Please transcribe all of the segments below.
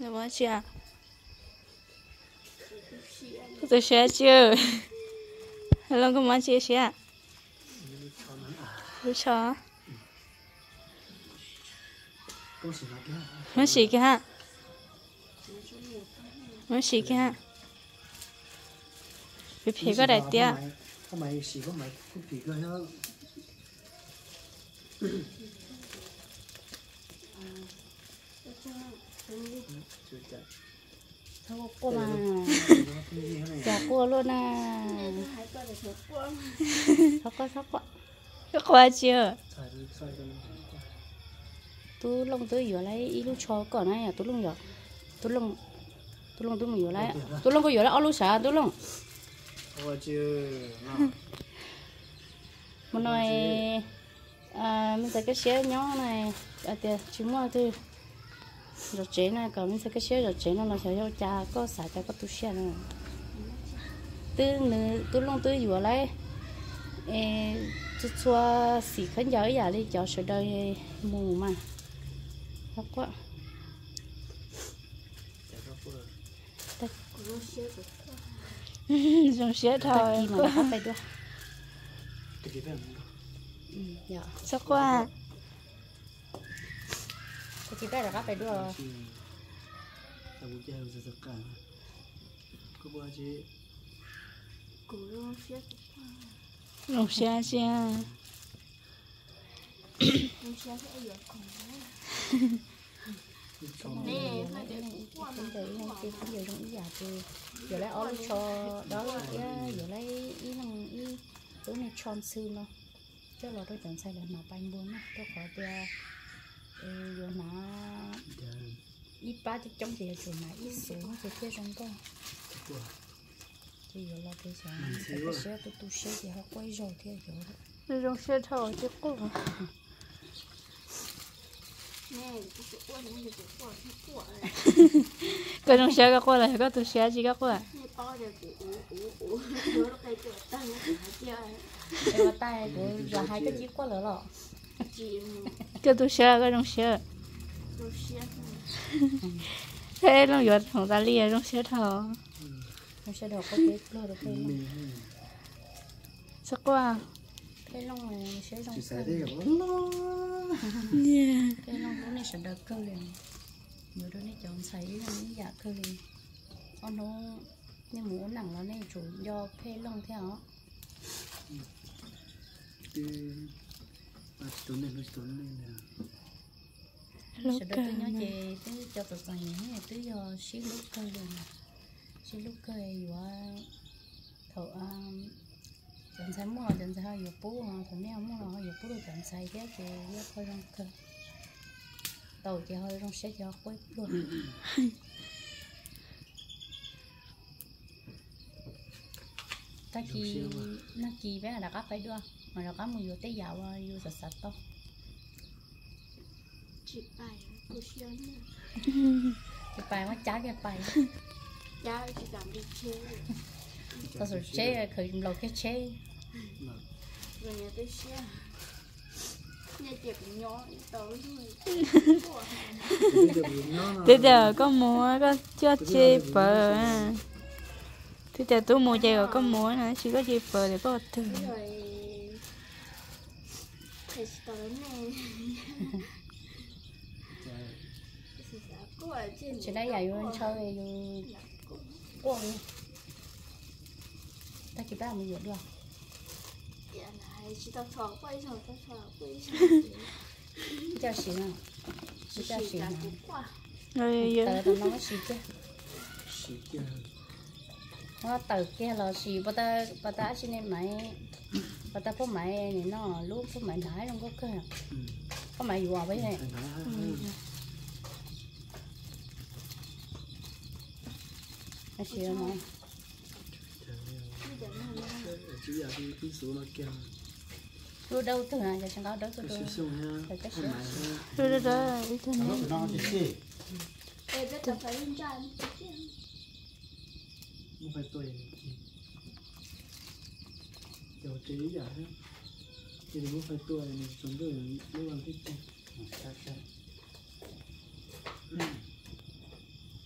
Được bao chưa? Tôi sẽ chưa? Hello, công an chia sẻ. Lúc cho. Nó xì kia ha. Nó xì kia ha. Bị phê có đại tia. Có mày xì có mày cũng phê có nhá. Thâu cô mà chả cô luôn à thóc quá Có qua chưa? tôi lông tôi vừa lấy ít lúc cho còn này à tôi lông tôi mình vừa lấy tôi lông có vừa lấy áo lúc xả tôi lông Qua chưa? một nói mình sẽ cái xe nhỏ này thì chỉ mua thôi rồi chế này còn mình sẽ cái xe rồi chế nó sẽ cho cha có xả cha có tu xe nữa tôi lông tôi vừa lấy cho xì khấn giờ giờ đi cho sợi đời mù mà thấp quá Dùng xe thôi. mà hấpไปด้วย dạ Sao qua? chị bé là hấpไปด้วย Dùng xe chưa? nè phải để không để không chỉ không để trong ý giả thì giờ lấy áo cho đó là giờ lấy ý năng ý tối nay tròn sư nó chứ là tôi chẳng sai là mà bánh buồn á tôi khỏi bia giờ nó ít ba chứ trong thì chỗ này ít xuống thì kia trong đó thì giờ là tôi sẽ tôi sẽ thì họ quay rồi thì giờ Dùng xe thôi chứ cô. Cái dùng xe các cô là có tu xe gì các cô à? em tay của là hai cái chiếc quá lớn rồi Cái tu xe cái dùng xe. Thế nó giọtของตาลีdùng xe thôi. không sẽ được có cái lơ được cái Sao qua? cái lông này sẽ trong Sẽ cơ đi Yeah. cái lông của này sẽ đợt cơ liền nhiều đứa này chọn thấy là những dạ cơ liền con nó nhưng muốn nặng nó này chủ do phê lông theo sẽ đợt tôi nhớ chị tới cho tụi này này tới giờ xí lúc cơ liền xí lúc cơ vừa thợ chọn sai mua chọn sai vừa bố thợ neo mua nó vừa bố được chọn sai cái thì vừa coi trong cơ tàu chỉ hơi trong xe cho quay luôn ta kỳ nó kỳ bé là cá phải đưa mà là cá mùi vô tới dạo vô sạch sạch to chị bài nó trái cái bài Dạ, chị làm đi chơi. tao rồi chế khởi lầu cái chế Rồi nhà tôi xe. Nhà chị cũng nhỏ tới Bây giờ có mua có cho chê bờ. Thế giờ tôi mua chè rồi có mua nữa, chỉ có chê bờ để có từ. rồi. Thầy tới này. chị đấy dạy vô chơi vô ôi ta chỉ ba mươi giờ được Dạ này, chị tao thọ quay rồi. cho chị nào chị cho chị nào Rồi giờ tớ nó chị chứ nó từ kia là chị bà ta xin em mày bà ta có mày này nó lúc có mày nãy không có cơ có mày vừa với này chị nói tôi đâu từ này chẳng có đâu tôi rồi đi thôi nè. Ê, biết tao phải lên tràn. Không phải tuổi kiểu chế giả thế thì không phải tuổi này chúng tôi lúc làm thích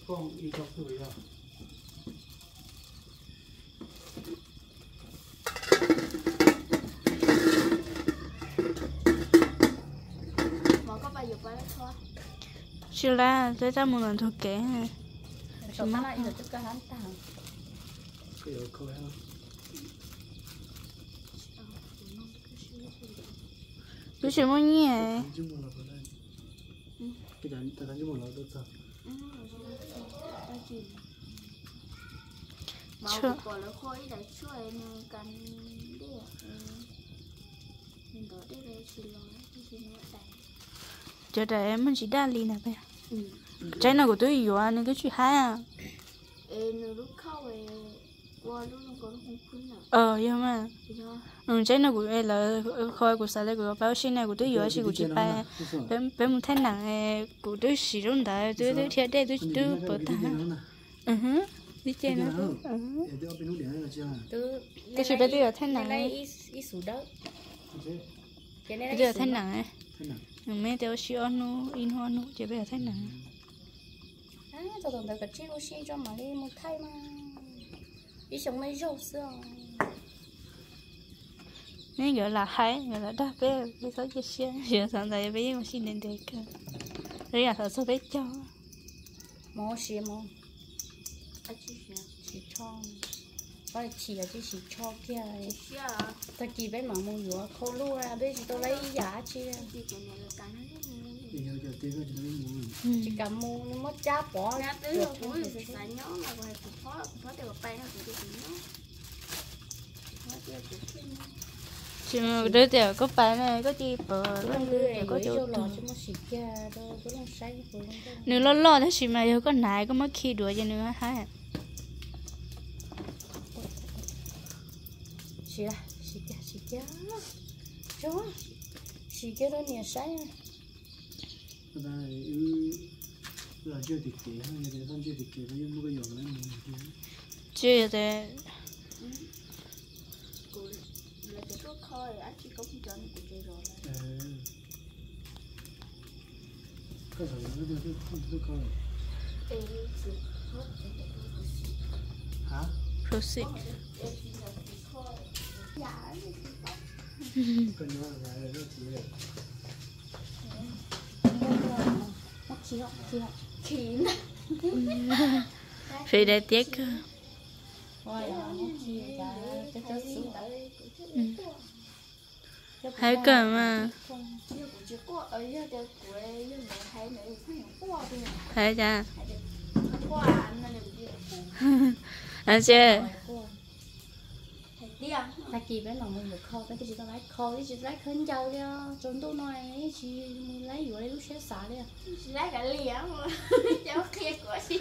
con y cho tuổi rồi mà có bao giờ phải thôi chưa là tới ra một lần thuộc kế ha số má lại rồi tức cái hắn tao cái đó coi ha cứ chỉ muốn nhỉ chứ một lần đây cái đàn ta đánh chứ một lần tốt sao mà cũng có là khói đại chuối nó cần đi mình đó đi về xin lỗi xin lỗi đại chờ đợi em mình chỉ đa ly nè bây trái nào của tôi yếu à nên cái chuyện hay à nó lúc khâu về qua lúc nó còn không phun nào yêu mà trái nào của em là khói của sao đấy của báo xin này của tôi yếu chỉ của chị ba bé một thanh nặng của tôi sử dụng tại tôi thiệt đây tôi bớt ta đi chơi nữa cái chuyện bé tôi ở thanh nặng này ít số đó cái này là thanh nặng mấy tao xíu nó in hoa nó chỉ bây giờ thanh nặng tao tưởng cái chiếc ô xí cho mà đi một thay mà đi sống lấy rau xưa nên gọi là hay gọi là đáp bé bây giờ chỉ xíu giờ sáng nay bây giờ xin đến đây cơ rồi là thợ số bé cho mò xí mò chị cho phải chỉ là chỉ cho kia ta kỳ bé mà mua nhiều khô lúa ra đấy chỉ tôi lấy giá chi chỉ cầm mua nó mất giá bỏ ra tới rồi cũng phải xài nhó mà còn phải được bay nó cũng được nhó chỉ mà đứa tiểu có phải này có gì bờ có chỗ lò chứ mà xịt kia đâu có làm say nếu lo thế chỉ mà có nãy có mất khi đuổi cho nữa hả xịt kia cho xịt kia đó nhiều say đây là chưa thực kế hay là không chưa thực kế với những cái dòng này chưa thế là cái thuốc khói anh chỉ có cho nó cũng chơi rồi cái gì nó thuốc khói hả proceed cái nó là nó chỉ là kín phải để tiếc cơ hay cơ mà hay cha anh chơi ta kỳ bé lòng mình được kho cái chị tao lấy kho cái chị lấy khấn châu đi trốn tôi nói chị lấy vừa lấy lúc xé xả đi lấy cả lìa mà cháu kia của chị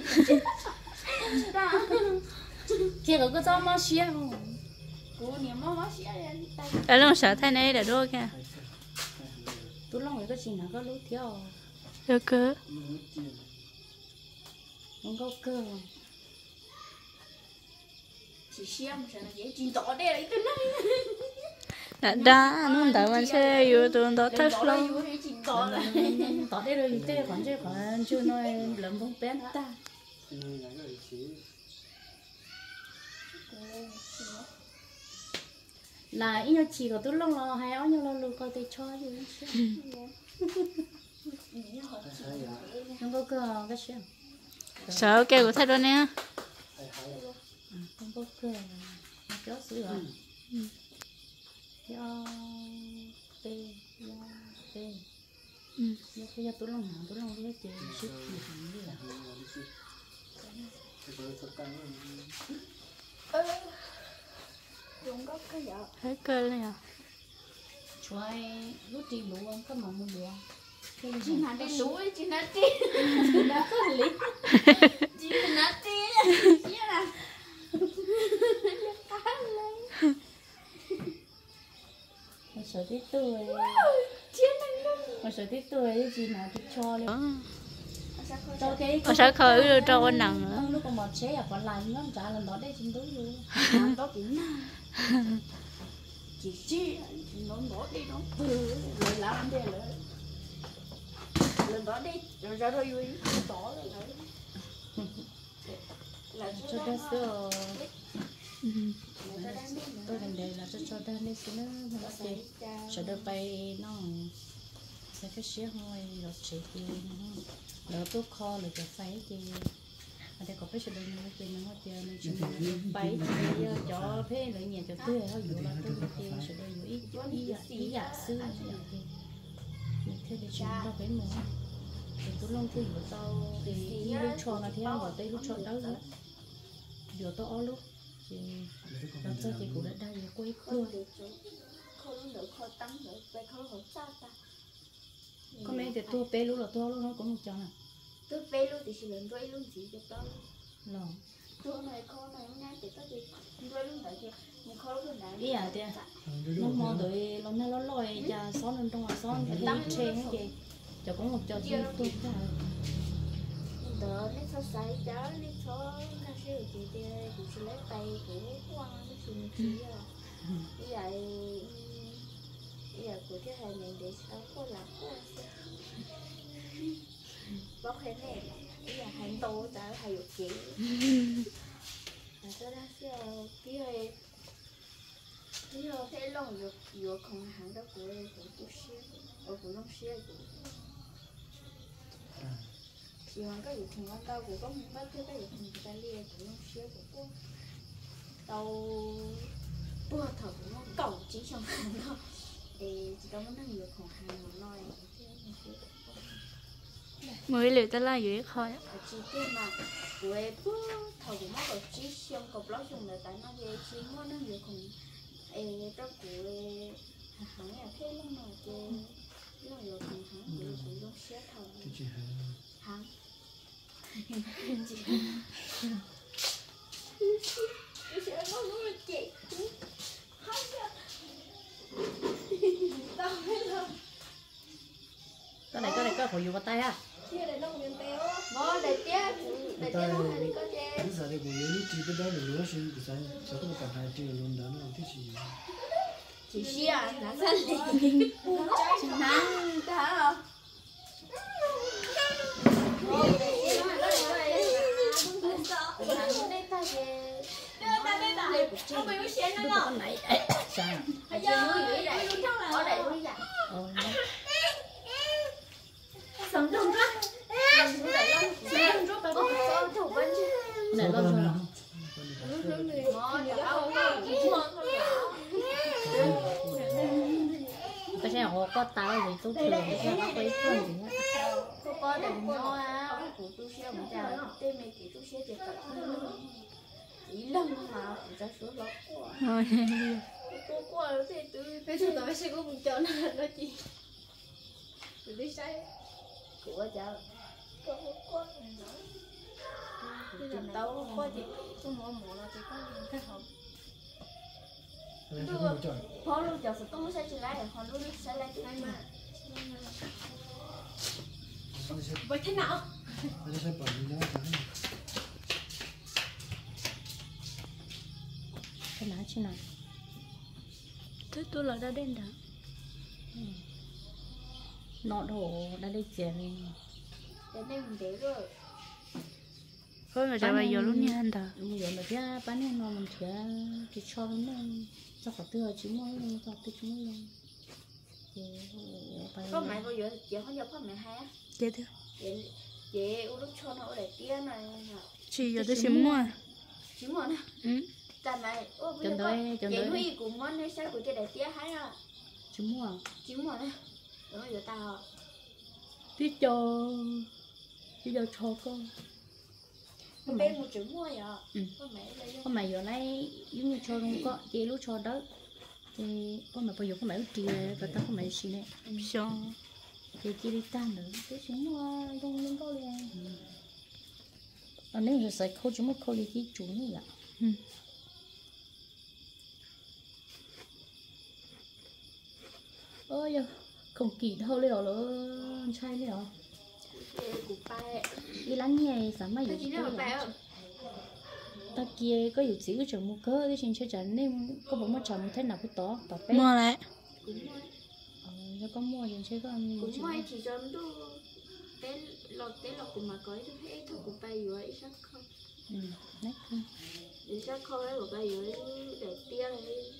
kia có cho mà xé không của niệm mà xé tay ở lòng sợ thay này là đôi kìa tôi lòng cái gì nào có lúc thiếu được cơ không có cơ chỉ xem sao nó dễ chín tỏ đây là cái đã này nó tại mình sẽ yêu tụi nó thật lâu tỏ đây rồi tê còn chứ còn chưa nói lắm không bé ta là ít nhau chỉ có tôi lòng lo hay áo nhau lo luôn coi tay cho chứ không có cơ cái chuyện sợ kêu của thay đôi nè không có cơ chó sữa cho tê bây giờ tôi lòng cái chuyện sức gì là chúng có cái gì thấy cơ này à choai lúc đi lúa không có mà mua lúa chị nào đi lúa chị nào đi đã có lý chị nào đi chị nào một số tí tuổi một số tí tuổi chị nào thì cho lên cho cái sao khơi được cho con nặng nữa lúc còn một xe còn lại nó trả lần đó đây chúng tôi luôn đó cũng chị nó đi nó rồi làm đi rồi lần đó đi rồi ra thôi vui tỏ rồi cho đó xưa tôi gần đây là cho đó nên xí nó sẽ cho đó bay nó sẽ cái xí hơi rồi sẽ thì nó tốt kho rồi cho phải thì ở đây có cái sự đơn nó tiền nó tiền nó chỉ bay thì cho thế lợi nhẹ cho tươi họ dụ là tôi tiền sự đơn dụ ý giả sư thì thế để chúng ta phải mua thì tôi long thì của tao thì lúc cho nó theo vào đây lúc cho đó nữa giờ tao ở lúc thì làm sao thì cũng đã đây là quay khơi con này thì tôi bé lúc là tôi lúc nó cũng một chọn à tôi bé luôn thì chỉ lần đuôi luôn gì được đâu nó tôi này con này ngay thì có gì đuôi luôn tại vì mình khó luôn đấy ý à thì nó mò tới nó lôi ra xón lên trong xón phải đi trên cái gì cho cũng một cho tôi cả đó nên sao sai cháu nên số nó sẽ chỉ thì chỉ lấy tay của quan nó xin chỉ rồi bây giờ của cái hàng này để sao có làm có bóc hết này bây giờ hàng tô cháu hay được chỉ là tôi đã sẽ cái thế lòng được không hàng đó của tôi xíu ở của nó xíu chỉ hoàn cái gì thằng ăn tao cũng có một cái thứ cái gì thằng ta lia cũng nó xíu của cô tao bữa thở cũng nó cầu chỉ trong hàng đó thì chỉ tao muốn năng lựcของhàng nó nói mới liệu ta la dưới khỏi chỉ kia mà với bữa thở cũng nó ở chỉ trong cột lót dùng để tại nó về chỉ muốn năng lựcของtao của hàng này thế lắm mà cái năng lựcของhàng của nó xíu thở hàng cái này có phải dùng vào tay à bó để tía nó hay có tía bây giờ thì cũng như chỉ cái đó là lúa sinh thì sao sao có cả hai triệu luôn đó nó cái gì chỉ xia là sao liền nắng đó con này sao sống trong rác này lo rồi cái xe họ có tao gì tôi thường cái nó quay phương gì á có để mua á của tôi xe một chào tên mày chỉ tôi xe chỉ cả ý lắm mà ra số lọ tôi qua rồi thì tôi bây giờ tôi sẽ có một chỗ nào đó chị tôi đi sai của cháu có một con này nó tao có chị tôi mua là chỉ có cái hộp họ luôn chờ sự tôi sẽ chỉ lại họ luôn sẽ lại cái mà vậy thế nào nó sẽ bỏ đi đó cái lá chứ nào tôi là đã đen đã nọ đồ đã đi chè này để đây mình để rồi thôi mà chả bao giờ luôn nha anh ta bây giờ mà ra bán này nó mình thì cho nó cho cả tưa chỉ mới cho tưa chúng mới có mẹ có giờ có giờ có mẹ hay á chết thôi chị lúc cho nó để tía này chỉ giờ tôi xíu mua chỉ mua nè tại mày chân đấy huy cũng món này sao của chị để tía hay à chỉ mua nè rồi giờ tao tí cho con bên một chữ mua vậy con mày giờ này giống như cho không có chị lúc cho đó thì con mày bây giờ con mày tiền và tao con mày xin này sao thì chị đi tan nữa cái chúng không lên có liền anh ấy là sẽ khâu chúng mới khâu đi cái chủ này ạ ơi không kỳ thâu lên rồi trai lên rồi đi lắng nghe sao mà vậy ta kia có nhiều xíu chồng mua cơ cái chuyện chơi chẳng nên có bộ mà chồng thế nào cũng tỏ bé mua lại nó có mua gì chơi có ăn cũng may chỉ cho nó té lọt cùng mà có tôi thấy thôi cũng bay rồi ít lắm không nét thì chắc không ấy của bây giờ để tia này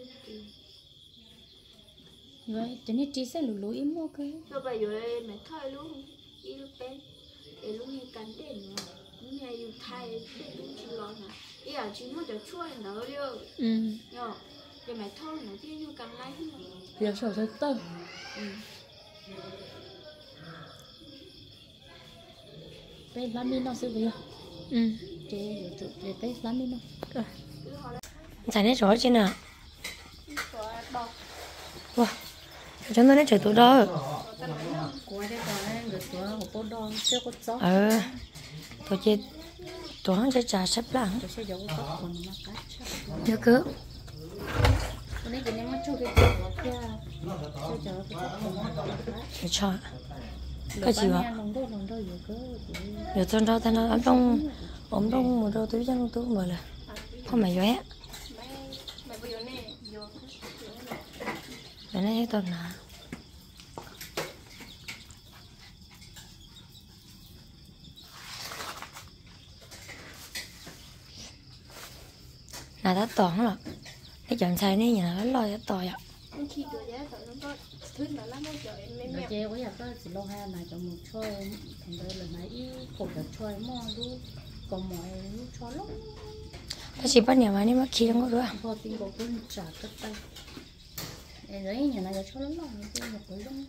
vậy cho nên chị sẽ lùi lùi im mua cái cho bây giờ mẹ thôi luôn đi lúc bên để lúc như cắn đèn nữa lúc như yêu thay để lúc chỉ lo nè ý là chỉ muốn cho chuối nữa đi nhở để mẹ thôi nữa chứ như cắn lại giờ sợ tới tơ bé làm đi nó sẽ về chị để bé làm đi nó giải nét rõ chưa nào wow chúng tôi nét trời tụi đó tôi chơi tôi không chơi trà sắp lặng nhớ cứ cho cái gì vậy giờ tôi đâu ta nói ông trong một đâu túi chân túi mà là không mày vé mày nói tôi nè là đã toàn rồi cái chọn xài này nhà nó lo cho tỏi ạ khi tôi giá tỏi nó có thứ mà lắm nó trời mẹ chơi có giờ có chỉ lo hai này cho một chơi thành đây là mấy khổ được chơi mò luôn còn mọi lúc cho lắm ta chỉ bắt nhà máy đi mà khi không có nữa พอ tin bộ cũng trả tất tay đấy nhà này cho lắm rồi tôi một cái lắm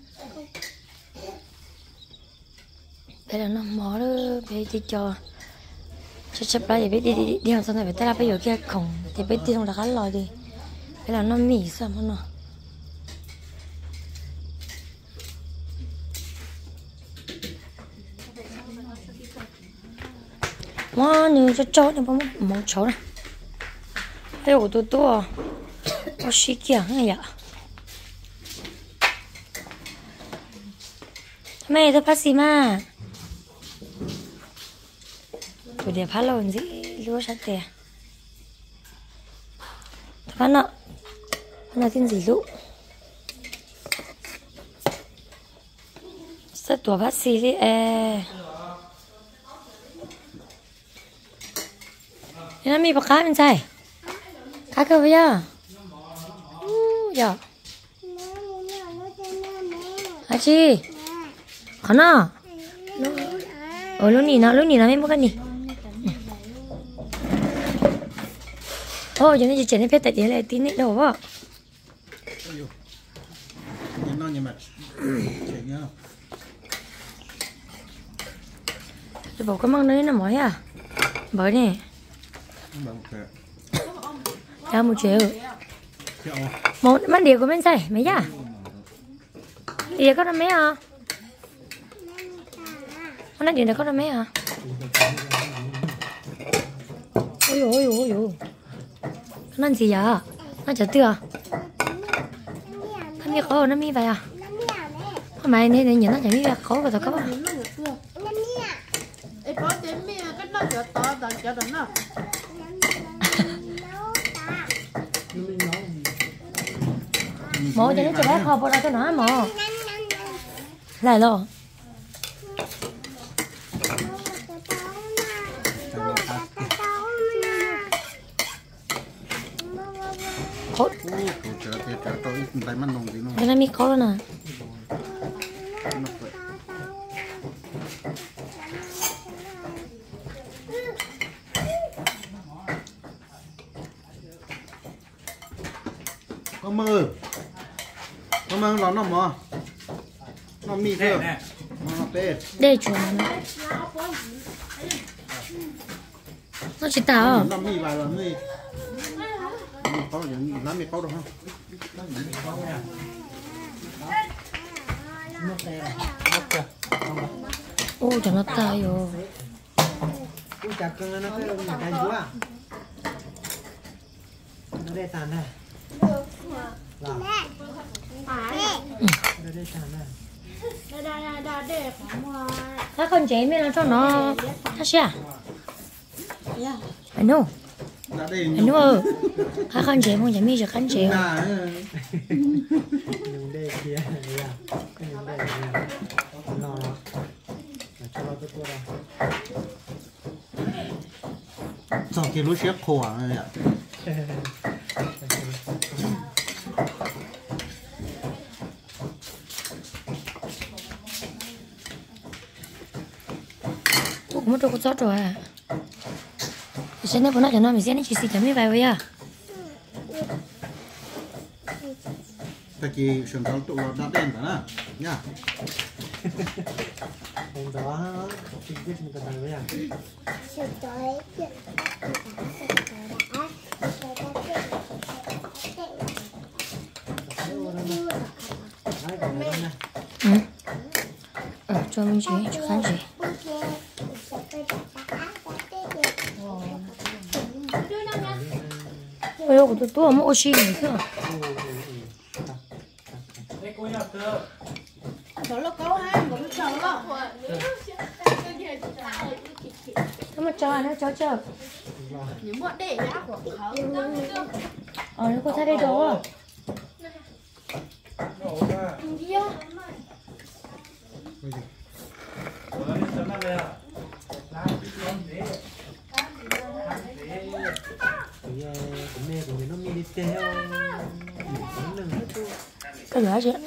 đây là nó mỏ đó bây đi cho chấp lại để đi học xong rồi phải ta bây giờ kia khổng thì bây đi không được ăn lòi đi đây là nó mì sao mà nó wow như cho này bông mong chó này đây của tôi có xí kia ngay vậy mày tôi phát gì mà tôi để phát lồn gì lúa sát tè tôi phát nọ là tin gì lũ rất tuổi phát xí đi nó mi bạc cá bên trái cá cơ bây giờ giờ à chi khó nọ lúc nhìn nào mấy bữa cái gì ôi cho nên chị chạy phết tại chị lại tin đấy đâu vậy nó như mà chạy nhá tôi bảo cái măng đấy nó mỏi à bởi nè ra 1 triệu một mắt điều của bên này mấy à điều có mấy à nó nói điều này có mấy à ôi nó làm gì vậy nó chở tiêu à nó mi có nó mi vậy à không mày nên nhìn nó chả mi vậy khó rồi các bạn mổ cho nó cho bé kho bao cho nó mổ lại luôn khốt cái này mi khốt rồi nè có mơ lón nó mò nó mì thôi nó tê đây chuột nó chỉ tao nó mì vài lần mì có những lá mì có được không ôi cho nó tay rồi chặt nó cái nhà cái chúa nó đây tàn này ถ้าคนเจ๊ไม่รู้ชอบเนาะถ้าเชี่ยanh nu anh nuถ้าคนเจ๊มึงจะมีจะคนเจ๊ đây kia nó cho nó cái cái lúa xếp khô à này ạ. Cũng đâu có sót rồi à. Sẽ nói bọn nó cho nó mình sẽ nói chỉ xí chấm như vậy à. Ta chỉ chuẩn tao tụ lọt đen cả nha. hôm đó chính biết mình cần làm gì cho mình chỉ cho khán gì. Ôi ôi, tôi không có xin nữa cơ. Đó là câu hai cũng chờ đó. Nó mà cho nó cho. Những bọn để ra của họ. Nó có thay đây đó. Cái gì vậy?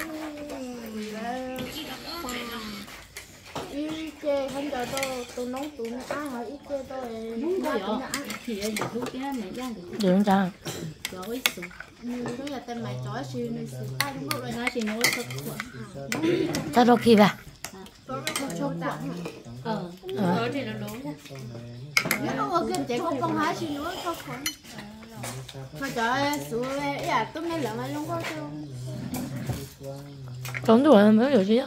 Chê không cho tôi nấu tụi nó ăn hỏi ít chê tôi nấu tụi nó ăn thì giờ thu cái này ra được Được không? rồi sự như đó là tên mày chói siêu nên sự ta đúng rồi nói thì nói thật Ta đâu khi vậy? thì là đúng nếu không có kinh tế không công hái thì nói không phải mà trời sủa à tôi nghe lợn anh không có đâu Trốn đùa là mới được chứ.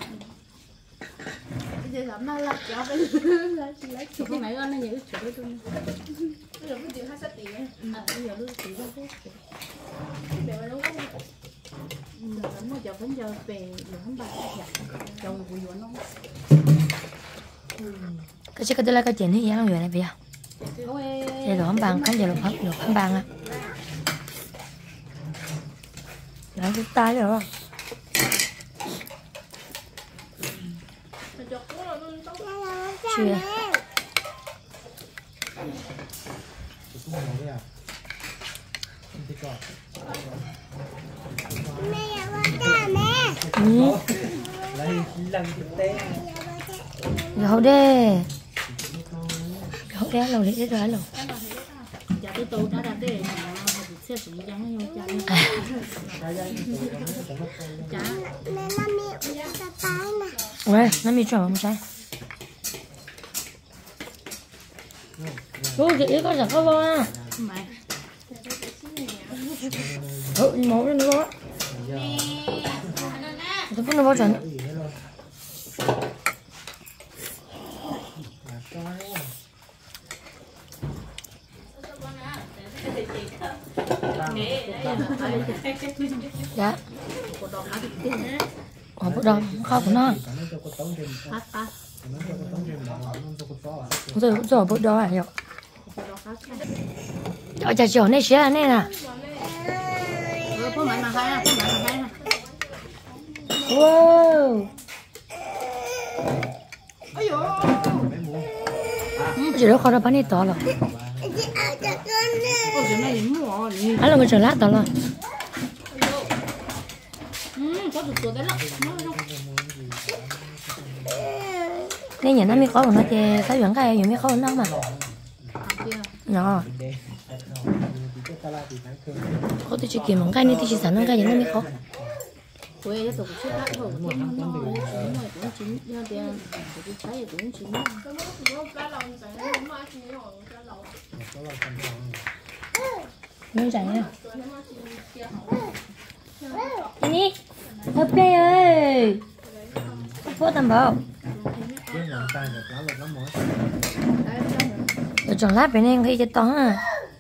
giờ lắm mà là cháu bên lấy chụp cái máy con này nhớ chụp cái tôi bây giờ cái tiền 2 tiền mà bây giờ tôi chỉ ra cái để mà nó lắm mà giờ vẫn giờ về giờ không bạc chồng của vợ nó Cái chiếc cái cái tiền thì giá người này bây giờ. Giờ đồ bằng cái giờ đồ không bằng à. Làm cái tay rồi không? Chưa. Gấu đê. Gấu đê lâu đấy rồi lâu. giờ tôi đã đặt để xe sử dụng giống như chả Ủa, nó mi chọn không sai. Cô chị có giật có vô à? Máu lên nữa. Tôi không bao giờ. Dạ. Ở bộ đồng không của nó. Rồi bộ đó à hiểu. Cho chiều này xé này nè. Wow. Chỉ đó khó là bán đi to rồi. Anh là người chờ lát to rồi. Nên nhà nó mới có của nó thì cái chuyện cái mới có của nó mà. Nhỏ. Có tôi chỉ kiếm một cái này thì chỉ sản nó cái gì nó mới có. quê cho tôi cũng đã rồi cũng chín nhưng tiền tôi thấy cũng chín Nó chạy nha. Ini, hợp đây ơi. Phố tầm bảo. Tôi chọn lát bên em khi cho to à.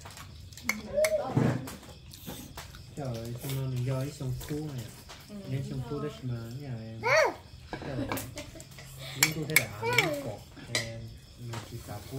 Trời ơi, xong mình do cái sông Phú này. Nên sông Phú đó mà nhà em. Nhưng tôi thấy là nó cột mà chỉ cả Phú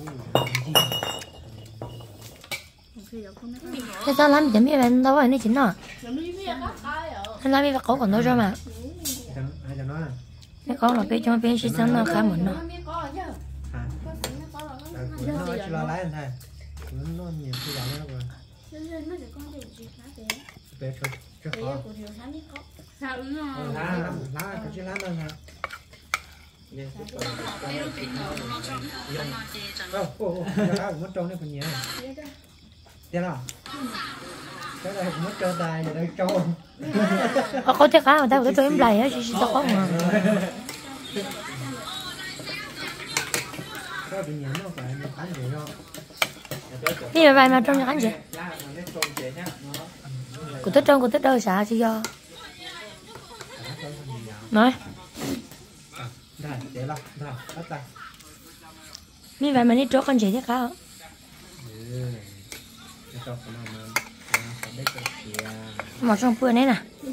Thế sao làm chấm như vậy đâu rồi nó chính à? Anh làm như cổ còn đâu ra mà. ai cho nó à? Cái con là bé cho bé chỉ sáng nó khá mượn nó. Nó chỉ lo lái anh thôi. nó nhiều cái dạng đó rồi Lên nó được con điều gì hả bé? bé cho Bé khó của điều hắn đi có. Sao ứng rồi? lá cái chứ lá đâu nè lá mất trâu này còn nhiều thế nào cái này mất trâu tài rồi đây trâu có tiếc cá mà tao tôi em lại á chỉ tao có mà cái bị nhiễm nó phải nó ăn vậy thôi đi về vài mà trong nhà ăn gì của tết đâu xả chỉ do nói đây để lo đây bắt tay mi vậy mà đi chỗ con chị thế cá một trong bữa này nè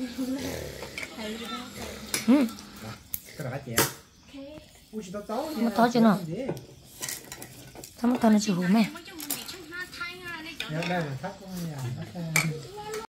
cái đó chị một to chứ nó sao một to nó chịu hú mẹ đây là thắt